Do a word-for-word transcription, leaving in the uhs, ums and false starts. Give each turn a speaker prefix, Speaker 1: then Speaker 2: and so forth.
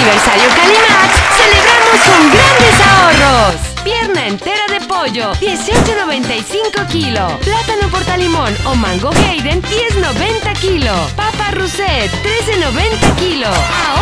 Speaker 1: aniversario Calimax, celebramos con grandes ahorros. Pierna entera de pollo, dieciocho noventa y cinco kilo. Plátano portalimón o mango Hayden, diez noventa kilo. Papa Rousset, trece noventa kilo.